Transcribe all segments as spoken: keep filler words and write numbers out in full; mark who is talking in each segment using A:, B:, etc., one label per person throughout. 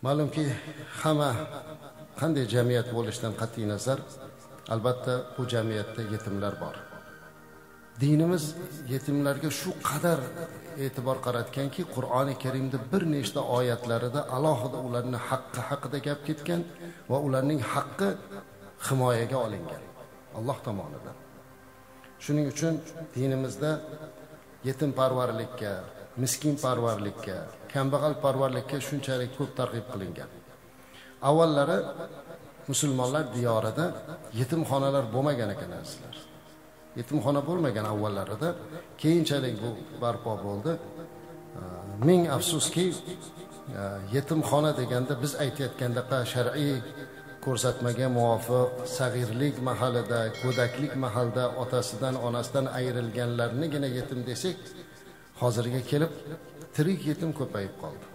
A: Ma'lumki hamma qanday jamiyat bo'lishidan qat'iy nazar, albatta bu jamiyatda yetimlar bor. Dinimiz yetimlarga shu qadar e'tibor qaratganki, Qur'oni Karimda bir nechta oyatlarida alohida ularning haqqi haqida gap ketgan va ularning haqqi himoyaga olingan Alloh tomonidan. Shuning uchun dinimizda yetim parvarlikka, miskin parvarlikka, kambag'al parvarlikka shunchalik ko'p targ'ib qilingan. Avvallari musulmonlar diyorida yetimxonalar bo'lmagan ekan azizlar. Yetimxona bo'lmagan avvallarida, keyinchalik bu barpo bo'ldi. Ming afsuski, yetimxona deganda biz aytayotgandaqa shar'iy ko'rsatmaga muvofiq sag'irlik mahalida, go'daklik mahalida otasidan, onasidan ayrilganlarnigina yetim desak, hozirga kelib tirik yetim ko'payib qoldi.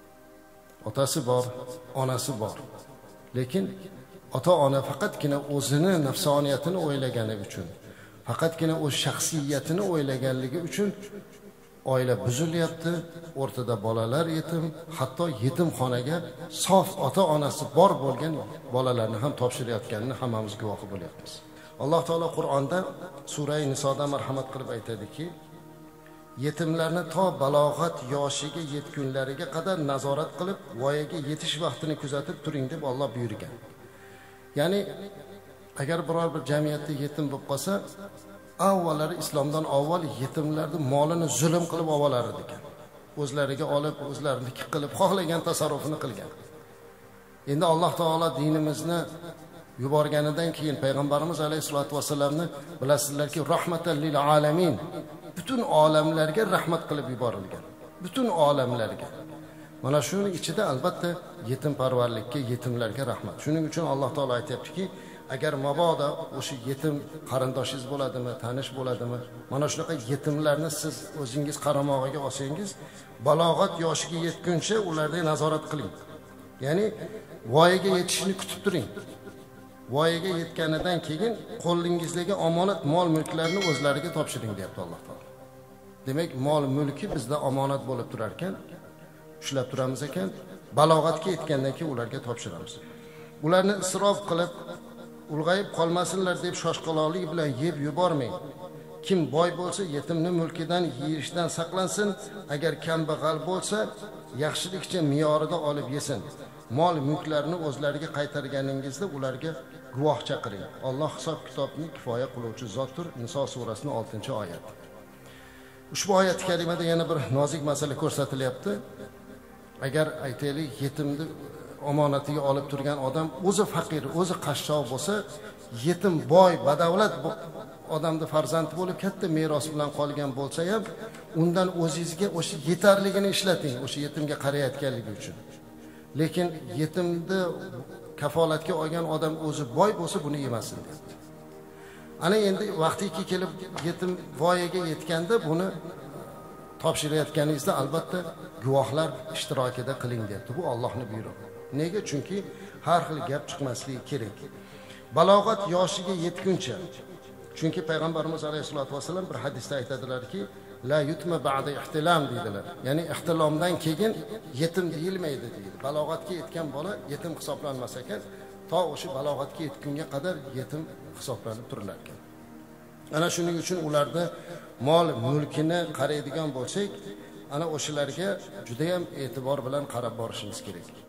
A: Otasi bor, onasi bor. Lekin ota-ona faqatgina o'zini nafsoniyatini o'ylagani uchun, faqatgina o'z shaxsiyatini o'ylaganligi uchun oila buzilyapti, o'rtada bolalar yetim, hatto yetimxonaga sof ota-onasi bor bo'lgan bolalarni ham topshirayotganini hammamiz guvohi bo'lyapmiz. Alloh taolo Qur'onda sura Nisoda marhamat qilib aytadiki, yetimlarni to balog'at yoshiga yetgunlariga qadar nazorat qilib, voyaga yetish vaqtini kuzatib turing deb Alloh buyurgan. Ya'ni agar biror bir jamiyatda yetim bo'lib qolsa, avvallari islomdan avval yetimlarning molini zulm qilib olar ekan. O'zlariga olib, o'zlariniki qilib, xohlagan tasarrufini qilgan. Endi Alloh taolo dinimizni yuborganidan keyin payg'ambarimiz alayhisolatu vasallamni bilasizlarki, rahmatan lil alamin, butun olamlarga rahmat qilib yuborilgan. Butun olamlarga. Mana shuning ichida albatta yetim parvarlikka, yetimlarga rahmat. Shuning uchun Alloh taolo aytayaptiki, agar mabodo o'sha yetim qarindoshingiz bo'ladimi, tanish bo'ladimi, mana shunaqa yetimlarni siz o'zingiz qaramog'iga olsangiz, balog'at yoshiga yetguncha ularga nazorat qiling. Ya'ni voyaga yetishini kutib turing. Voyaga yetganidan keyin qo'lingizdagi omonat mol mulklarni o'zlariga topshiring deyapti Alloh taolo. Demak, mol mulki bizda omonat bo'lib turar ekan, ushlab turamiz ekan, balog'atga yetgandan keyin ularga topshiramiz. Ularni isrof qilib ulg'ayib qolmasinlar deb shoshqaloqlik bilan yeb yubormang. Kim boy bo'lsa, yetimni mulkidan yeyishdan saqlansin, agar kambag'al bo'lsa, yaxshilikcha me'yorida olib yesin. Mol mulklarni o'zlariga qaytarganingizda ularga guvoh chaqiring. Alloh hisob kitobni kifoya qiluvchi zotdir. Niso surasining oltinchi oyati. Ushbu oyat karimada yana bir nozik masala ko'rsatilyapti. Agar aytaylik, yetimni omonatiga olib turgan odam o'zi faqir, o'zi qashshoq bo'lsa, yetim boy, badavlat odamning farzandi bo'lib katta meros bilan qolgan bo'lsa ham, undan o'zingizga o'sha yetarligini ishlating, o'sha yetimga qarayotganligi uchun. Lekin yetimni kafolatga olgan odam o'zi boy bo'lsa, buni yemasin deyapti. Ana endi vaqtiki kelib yetim voyaga yetganda buni topshirayotganingizda albatta guvohlar ishtirokida qiling deyapti. Bu Allohning buyrug'i. Nega? Chunki har xil gap chiqmasligi kerak. Balog'at yoshiga yetguncha. Chunki payg'ambarimiz alayhisolatu vasallam bir hadisda aytadilarki, la yutma ba'da ihtilam deydilar. Ya'ni ihtilomdan keyin yetim deyilmaydi deydi. Balog'atga yetgan bola yetim hisoblanmas ekan, to o'sha balog'atga yetgunga qadar yetim hisoblanib turilar ekan. Ana shuning uchun ularda mol mulkini qaraydigan bo'lsak, ana o'shalarga juda ham e'tibor bilan qarab borishimiz kerak.